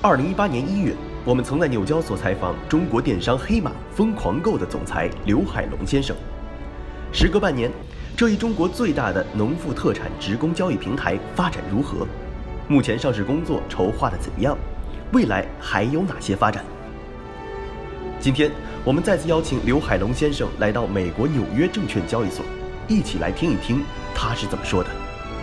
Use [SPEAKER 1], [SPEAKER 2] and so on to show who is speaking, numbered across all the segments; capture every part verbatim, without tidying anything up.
[SPEAKER 1] 二零一八年一月，我们曾在纽交所采访中国电商黑马疯狂购的总裁刘海龙先生。时隔半年，这一中国最大的农副特产直供交易平台发展如何？目前上市工作筹划的怎样？未来还有哪些发展？今天我们再次邀请刘海龙先生来到美国纽约证券交易所，一起来听一听他是怎么说的。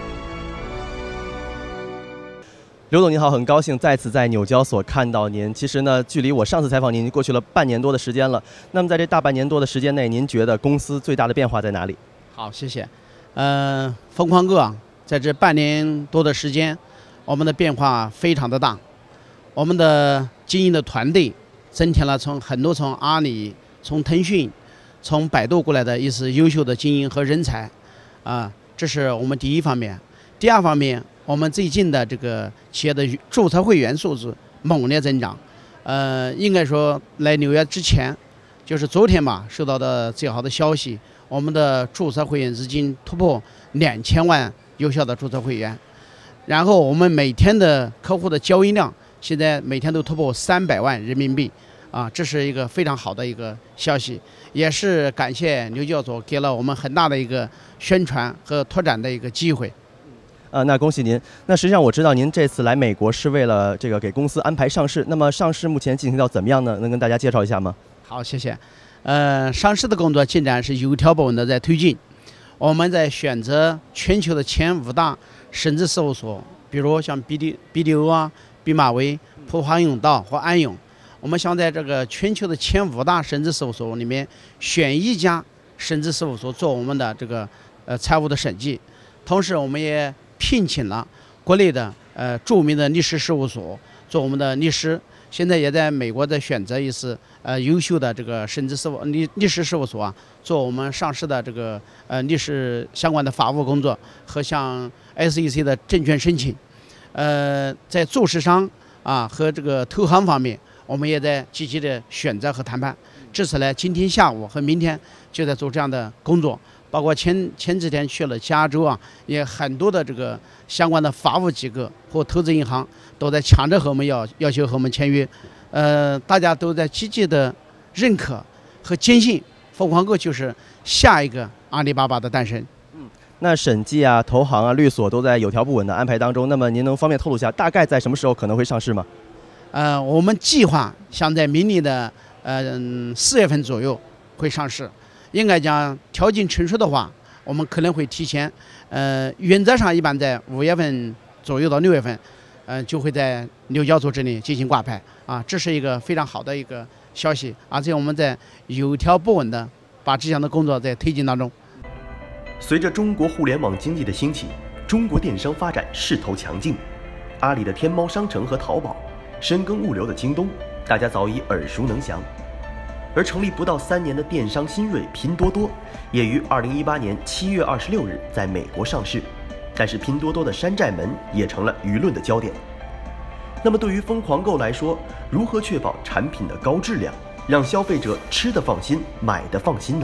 [SPEAKER 1] 刘总您好，很高兴再次在纽交所看到您。其实呢，距离我上次采访您已经过去了半年多的时间了。那么在这大半年多的时间内，您觉得公司最大的变化在哪里？
[SPEAKER 2] 好，谢谢。呃，疯狂购啊，在这半年多的时间，我们的变化非常的大。我们的经营的团队增添了从很多从阿里、从腾讯、从百度过来的一些优秀的精英和人才，啊，这是我们第一方面。第二方面，我们最近的这个企业的注册会员数字猛烈增长，呃，应该说来纽约之前，就是昨天嘛，收到的最好的消息，我们的注册会员已经突破两千万有效的注册会员，然后我们每天的客户的交易量现在每天都突破三百万人民币，啊，这是一个非常好的一个消息，也是感谢纽交所给了我们很大的一个宣传和拓展的一个机会。
[SPEAKER 1] 呃，那恭喜您。那实际上我知道您这次来美国是为了这个给公司安排上市。那么上市目前进行到怎么样呢？能跟大家介绍一下吗？
[SPEAKER 2] 好，谢谢。呃，上市的工作进展是有条不紊的在推进。我们在选择全球的前五大审计事务所，比如像 B D B D O 啊、毕马威、普华永道或安永。我们想在这个全球的前五大审计事务所里面选一家审计事务所做我们的这个呃财务的审计，同时我们也聘请了国内的呃著名的律师事务所做我们的律师，现在也在美国在选择一些呃优秀的这个审计事务律律师事务所啊，做我们上市的这个呃律师相关的法务工作和向 S E C 的证券申请。呃，在做市商啊和这个投行方面，我们也在积极的选择和谈判。至此呢，今天下午和明天就在做这样的工作。包括前前几天去了加州啊，也很多的这个相关的法务机构或投资银行都在抢着和我们要要求和我们签约，呃，大家都在积极的认可和坚信，疯狂购就是下一个阿里巴巴的诞生。
[SPEAKER 1] 嗯，那审计啊、投行啊、律所都在有条不紊的安排当中。那么您能方便透露一下，大概在什么时候可能会上市吗？
[SPEAKER 2] 呃，我们计划想在明年的呃四月份左右会上市。应该讲，条件成熟的话，我们可能会提前。呃，原则上一般在五月份左右到六月份，呃，就会在纽交所这里进行挂牌啊，这是一个非常好的一个消息，而且我们在有条不紊的把这项的工作在推进当中。
[SPEAKER 1] 随着中国互联网经济的兴起，中国电商发展势头强劲，阿里的天猫商城和淘宝，深耕物流的京东，大家早已耳熟能详。而成立不到三年的电商新锐拼多多，也于二零一八年七月二十六日在美国上市。但是拼多多的山寨门也成了舆论的焦点。那么对于疯狂购来说，如何确保产品的高质量，让消费者吃得放心、买得放心呢？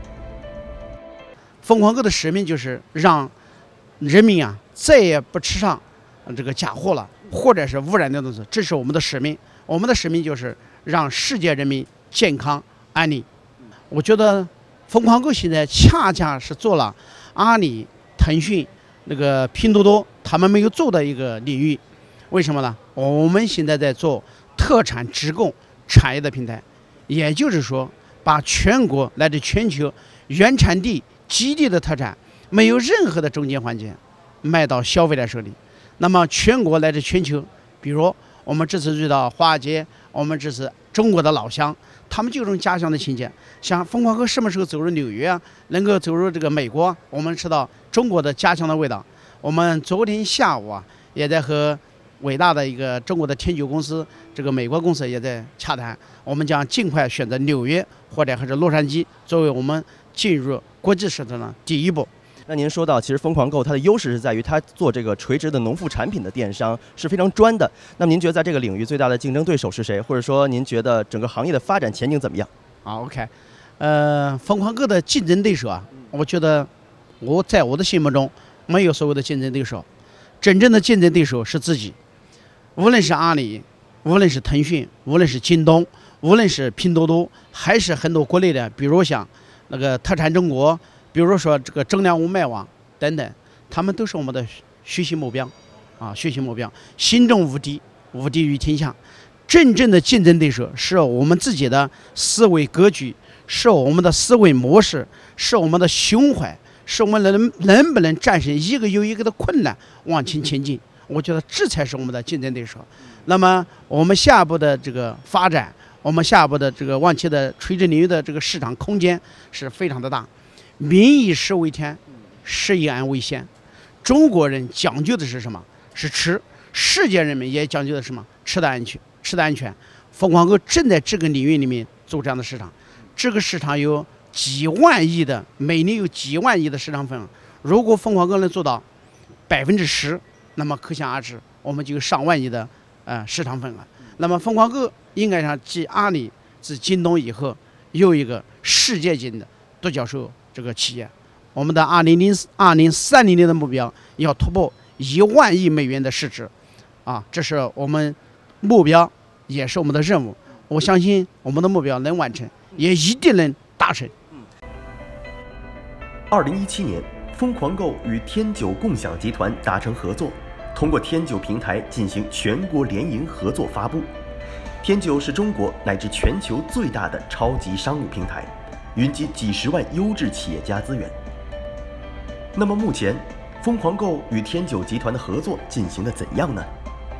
[SPEAKER 2] 疯狂购的使命就是让人民啊再也不吃上这个假货了，或者是污染的东西，这是我们的使命。我们的使命就是让世界人民健康安利。我觉得疯狂购现在恰恰是做了阿里、腾讯、那个拼多多他们没有做的一个领域。为什么呢？我们现在在做特产直供产业的平台，也就是说，把全国乃至全球原产地基地的特产，没有任何的中间环节，卖到消费者手里。那么全国乃至全球，比如我们这次遇到华尔街，我们这是中国的老乡，他们就有种家乡的情节。像疯狂购什么时候走入纽约啊，能够走入这个美国，我们吃到中国的家乡的味道。我们昨天下午啊，也在和伟大的一个中国的天九公司，这个美国公司也在洽谈，我们将尽快选择纽约或者还是洛杉矶作为我们进入国际市场的第一步。
[SPEAKER 1] 那您说到，其实疯狂购它的优势是在于它做这个垂直的农副产品的电商是非常专的。那么您觉得在这个领域最大的竞争对手是谁？或者说您觉得整个行业的发展前景怎么样？
[SPEAKER 2] 好 ，OK， 呃，疯狂购的竞争对手啊，我觉得我在我的心目中没有所谓的竞争对手，真正的竞争对手是自己。无论是阿里， 无论是腾讯，无论是京东，无论是拼多多，还是很多国内的，比如像那个特产中国，比如说这个正粮五卖网等等，他们都是我们的学习目标啊，学习目标，心中无敌，无敌于天下。真正的竞争对手是我们自己的思维格局，是我们的思维模式，是我们的胸怀，是我们能能不能战胜一个又一个的困难往前前进。我觉得这才是我们的竞争对手。那么我们下一步的这个发展，我们下一步的这个往期的垂直领域的这个市场空间是非常的大。民以食为天，食以安为先。中国人讲究的是什么？是吃。世界人民也讲究的是什么？吃的安全。吃的安全，凤凰购正在这个领域里面做这样的市场，这个市场有几万亿的，每年有几万亿的市场份额。如果凤凰购能做到百分之十，那么可想而知，我们就有上万亿的呃市场份额。那么凤凰购应该上继阿里、自京东以后，又一个世界级的独角兽这个企业。我们的二零零二零三零年的目标要突破一万亿美元的市值，啊，这是我们目标。也是我们的任务，我相信我们的目标能完成，也一定能达成。
[SPEAKER 1] 二零一七年，疯狂购与天九共享集团达成合作，通过天九平台进行全国联营合作发布。天九是中国乃至全球最大的超级商务平台，云集几十万优质企业家资源。那么目前，疯狂购与天九集团的合作进行的怎样呢？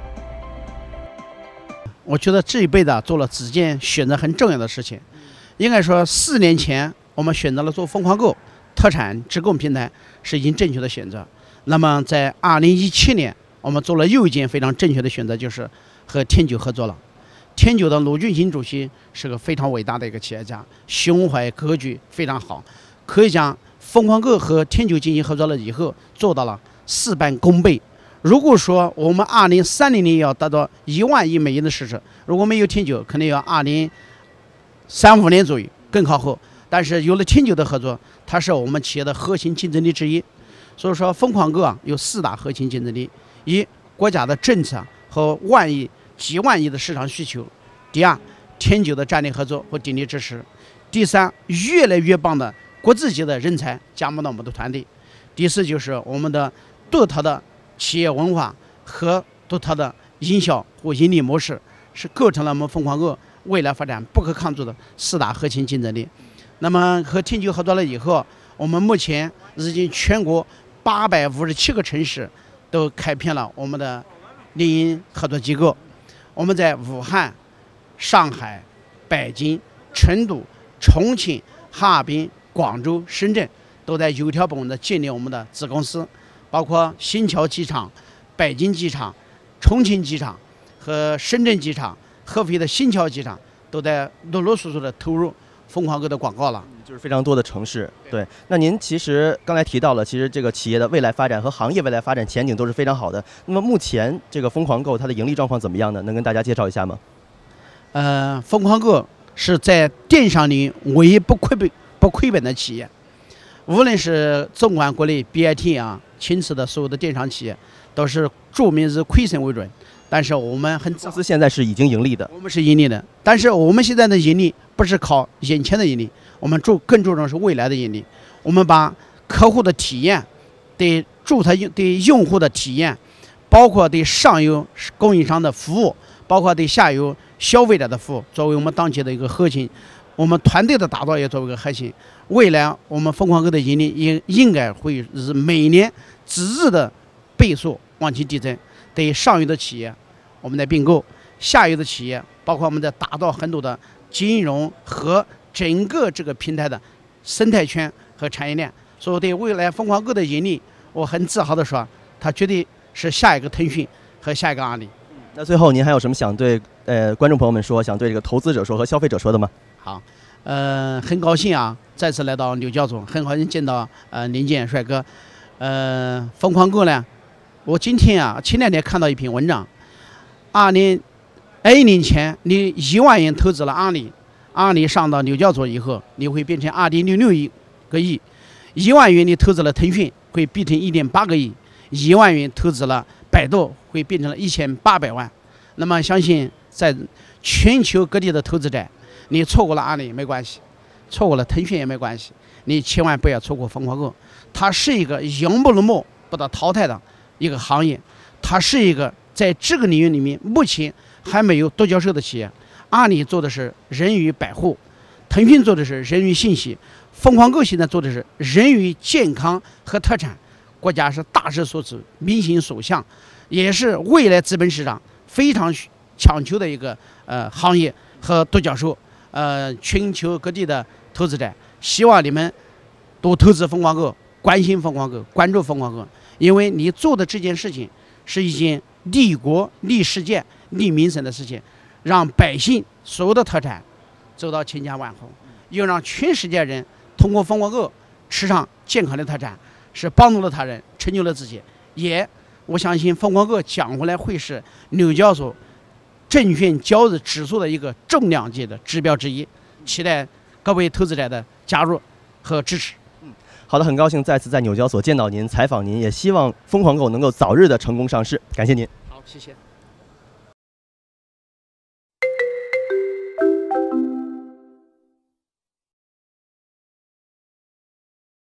[SPEAKER 2] 我觉得这一辈子啊做了几件选择很重要的事情。应该说，四年前我们选择了做疯狂购特产直供平台是已经正确的选择。那么在二零一七年，我们做了又一件非常正确的选择，就是和天九合作了。天九的卢俊兴主席是个非常伟大的一个企业家，胸怀格局非常好，可以讲疯狂购和天九进行合作了以后，做到了事半功倍。如果说我们二零三零年要达到一万亿美元的市值，如果没有天九，可能要二零三五年左右更靠后。但是有了天九的合作，它是我们企业的核心竞争力之一。所以说，疯狂购啊有四大核心竞争力：一、国家的政策和万亿、几万亿的市场需求；第二，天九的战略合作和鼎力支持；第三，越来越棒的国际级的人才加盟到我们的团队；第四，就是我们的独特的企业文化和独特的营销或盈利模式，是构成了我们疯狂购未来发展不可抗阻的四大核心竞争力。那么和天九合作了以后，我们目前已经全国八百五十七个城市都开辟了我们的联营合作机构。我们在武汉、上海、北京、成都、重庆、哈尔滨、广州、深圳都在有条不紊地建立我们的子公司。包括新桥机场、北京机场、重庆机场和深圳机场、合肥的新桥机场都在陆陆续续的投入疯狂购的广告了，
[SPEAKER 3] 就是非常多的城市。对，那您其实刚才提到了，其实这个企业的未来发展和行业未来发展前景都是非常好的。那么目前这个疯狂购它的盈利状况怎么样呢？能跟大家介绍一下吗？
[SPEAKER 2] 呃，疯狂购是在电商领域唯一不亏本不亏本的企业。无论是纵观国内 B I T 啊、青瓷的所有的电商企业，都是著名以亏损为准。但是我们很
[SPEAKER 3] 公司现在是已经盈利的，
[SPEAKER 2] 我们是盈利的。但是我们现在的盈利不是靠眼前的盈利，我们注更注重是未来的盈利。我们把客户的体验、对注册用对用户的体验，包括对上游供应商的服务，包括对下游消费者的服务，作为我们当前的一个核心。我们团队的打造也作为一个核心。未来我们疯狂购的盈利应应该会是每年指日的倍数往前递增。对上游的企业，我们在并购；下游的企业，包括我们在打造很多的金融和整个这个平台的生态圈和产业链。所以对未来疯狂购的盈利，我很自豪的说，它绝对是下一个腾讯和下一个阿里。
[SPEAKER 3] 那最后您还有什么想对呃观众朋友们说，想对这个投资者说和消费者说的吗？
[SPEAKER 2] 好，呃，很高兴啊，再次来到纽交所，很高兴见到呃林健帅哥。呃，疯狂购呢，我今天啊，前两天看到一篇文章，二零二一年前你一万元投资了阿里，阿里上到纽交所以后，你会变成二点六六亿个亿；一万元你投资了腾讯，会变成一点八个亿；一万元投资了百度，会变成了一千八百万。那么相信在全球各地的投资者，你错过了阿里没关系，错过了腾讯也没关系，你千万不要错过疯狂购。它是一个永不落幕、不得淘汰的一个行业，它是一个在这个领域里面目前还没有独角兽的企业。阿里做的是人与百户，腾讯做的是人与信息，疯狂购现在做的是人与健康和特产。国家是大势所趋，民心所向，也是未来资本市场非常强求的一个呃行业和独角兽。呃，全球各地的投资者，希望你们多投资疯狂购，关心疯狂购，关注疯狂购，因为你做的这件事情是一件利国、利世界、利民生的事情，让百姓所有的特产走到千家万户，又让全世界人通过疯狂购吃上健康的特产。是帮助了他人，成就了自己，也我相信疯狂购讲回来会是纽交所证券交易指数的一个重量级的指标之一，期待各位投资者的加入和支持。
[SPEAKER 3] 嗯，好的，很高兴再次在纽交所见到您，采访您，也希望疯狂购能够早日的成功上市，感谢您。
[SPEAKER 2] 好，谢谢。